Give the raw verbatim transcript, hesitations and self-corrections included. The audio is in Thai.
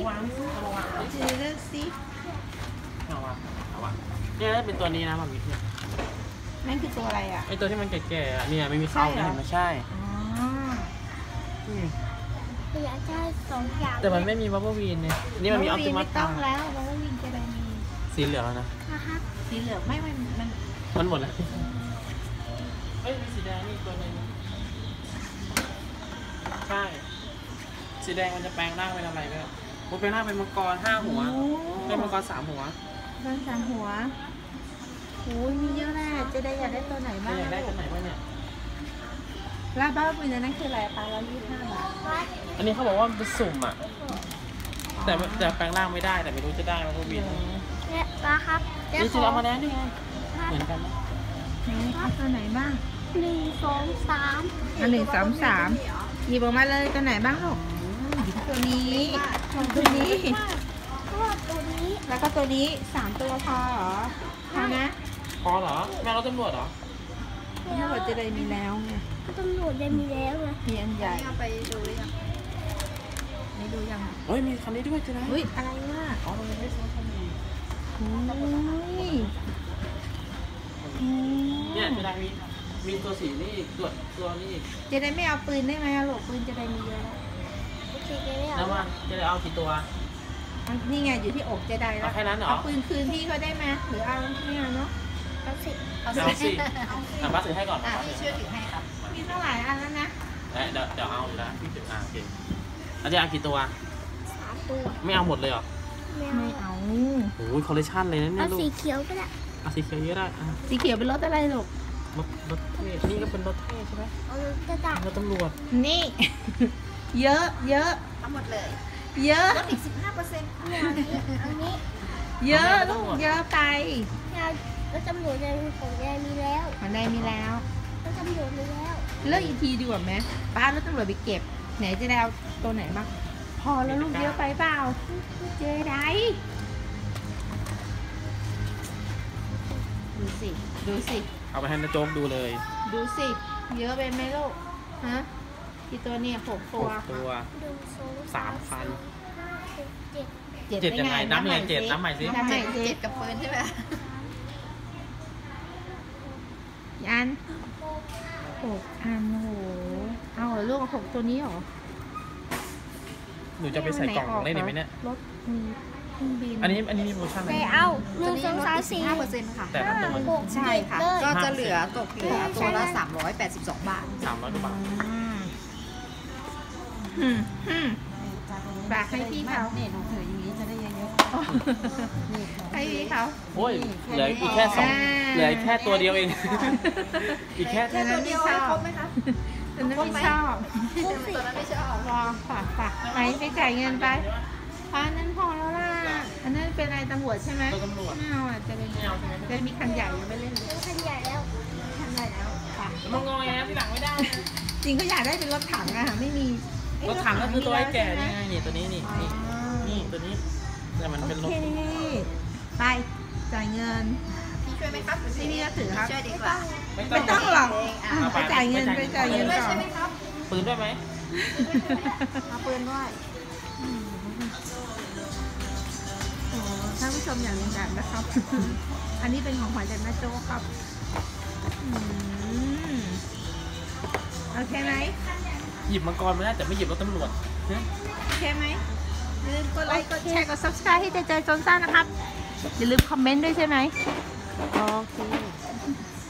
วางเอามาวางเจเลือกสิเอาวางเอาวางเนี่ยน่าเป็นตัวนี้นะมันมีเนี่ยนั่นคือตัวอะไรอ่ะไอตัวที่มันแก่ๆเนี่ยไม่มีเข้านะเห็นไหมใช่อ๋ออยากได้สองอย่างแต่มันไม่มีบับเบิ้ลวีนเนี่ยนี่มันมีออปติมัสไม่ต้องแล้วเพราะว่าวินจะได้มีสีเหลืองแล้วนะนะคะสีเหลืองไม่มันมันมันหมดแล้วเอ้ยมีสีแดงนี่ตัวนึงใช่สีแดงมันจะแปลงร่างเป็นอะไรก็มันแปลงร่างเป็นมังกรห้าหัวเป็นมังกรสามหัวเรื่องสามหัวโอ้ยมีเยอะแน่จะได้อยากได้ตัวไหนบ้างอยากได้ตัวไหนวะเนี่ยลาบ้าวินนั่นคืออะไรปลาละยี่ห้าบาทอันนี้เขาบอกว่ามันเป็นสุ่มอ่ะแต่แต่แปลงร่างไม่ได้แต่ไม่รู้จะได้บับเบิ้ลวีนเนี่ยมาครับนี่จะเอามาแล้วนี่ไงเหมือนกันนะไหนเอาตัวไหนบ้างหนึ่งสองสามอันหนึ่งสามสามหยิบออกมาเลยตัวไหนบ้างลูกตัวนี้ตัวนี้ก็ตัวนี้แล้วก็ตัวนี้สามตัวพอเหรอพอนะพอเหรอแม่เราตำรวจเหรอตำรวจจะได้มีแล้วไงก็ตำรวจได้มีแล้วไงมีอันใหญ่เอาไปดูหรือยังไม่ดูยังเฮ้ยมีคันนี้ด้วยใช่ไหมอุ้ยอะไรวะอ๋อมันไม่ใช่คันนี้โอ้ยเนี่ยจะได้มีมีตัวสีนี่อีกตัวตัวนี้อีกจะได้ไม่เอาปืนได้ไหมอะลูกปืนจะได้มีเยอะแล้วโอเคจะได้แล้วเอาว่าจะได้เอากี่ตัวอันนี่ไงอยู่ที่อกจะได้แล้วเอาแค่นั้นเหรอเอาปืนคืนพี่เขาได้ไหมหรือเอาไม่เอาเนาะเอาสิเอาสิอ่ะป้าถือให้ก่อนอ่ะป้าพี่ช่วยถือให้ครับมีเท่าไหร่อันแล้วนะเดี๋ยวเดี๋ยวเอาอยู่แล้วพี่ถืออ่ะโอเคแล้วจะเอากี่ตัวสามตัวไม่เอาหมดเลยเหรอไม่ไม่เอาเอาโอ้ยคอลเลคชันเลยนะเนี่เอายลูกสีเขียวก็ได้เอาสีเขียวเยอะได้อ่ะสีเขียวเป็นรถอะไรลูกรถรถเท่นี่ก็เป็นรถเท่ใช่ไหมเอาจะได้รถตำรวจนี่ เยอะเยอะทั้งหมดเลยเยอะลดอีก สิบห้าเปอร์เซ็นต์ไม่เอาอันนี้เอาอันนี้เยอะลูกเยอะไปไม่เอาแล้วตำรวจยังของแกมีแล้วมันได้มีแล้วแล้วตำรวจมีแล้วเลือกอีกทีดีกว่าไหมป้ารถตำรวจไปเก็บไหนจะได้เอาตัวไหนบ้างพอแล้วลูกเยอะไปเปล่าเจไดดูสิดูสิเอาไปให้น้าโจ๊กดูเลยดูสิ เยอะไปไหมลูก ฮะกี่ตัวเนี่ยหกหตัวกตัวหนึ่งสองสามคันห้าหกเจ็ดเจ็ดยังไงนับยังไงเจ็ดนับใหม่สินับใหม่สิเจ็ดกับปืนใช่ไหมกี่อันหกอันโหเอาเหรอลูกหกตัวนี้เหรอหนูจะไปใส่กล่องได้ไหมเนี่ยรถมีเครื่องบินอันนี้อันนี้มีโปรโมชั่นอะไรไปเอาหนึ่งสองสามสี่ห้าเปอร์เซ็นต์ค่ะแต่ละตัวมันหกใช่ค่ะเจ็ดเลยก็จะเหลือตกเหลือตัวละสามร้อยแปดสิบสองบาทสามร้อยกว่าบาทอืมอืมฝากให้พี่เขาเนี่ยหนูถืออย่างนี้จะได้เยอะให้พี่เขาโอ้ยเหลืออีกแค่สองอ่าเหลือแค่ตัวเดียวเอง อีกแค่แต่นั้นไม่ชอบไหมคะแต่นั้นไม่ชอบตัวนั้นไม่ชอบรอฝากฝากไปไปจ่ายเงินไปอันนั้นพอแล้วล่ะ อันนั้นเป็นอะไรตำรวจใช่ไหมตัวตำรวจไม่เอาอ่ะจะเป็นไม่เอาใช่ไหมจะมีคันใหญ่ยังไม่เล่นเลยเป็นคันใหญ่แล้วคันใหญ่แล้วค่ะมันงอแงที่หลังไม่ได้จริงก็อยากได้เป็นรถถังอะค่ะไม่มีรถถังก็คือตัวไอ้แก่นี่ไงนี่ตัวนี้นี่อ๋อนี่นี่ตัวนี้แต่มันเป็นรโอถเคไปจ่ายเงินพี่ช่วยไหมครับที่นี่ก็ถือครับช่วยดีกว่าไม่ต้องหรอกอ่ะไปจ่ายเงินไปจ่ายเงินด้วยก่อใช่นไหมครับปืนด้วยไหมเอาปืนด้วยโอ้ท่านผู้ชมอย่างหนึ่งอย่างนะครับ อันนี้เป็นของขวัญจากน้าโจ๊กครับอืมโอเคไหมหยิบมังกรมาได้แต่ไม่หยิบรถตำรวจเฮ้ยโอเคไหมอย่าลืมกดไลค์ กดแชร์ กด ซับสไครบ์ ให้เจเจโซนซ่านะครับ อย่าลืมคอมเมนต์ด้วยใช่ไหมโอเค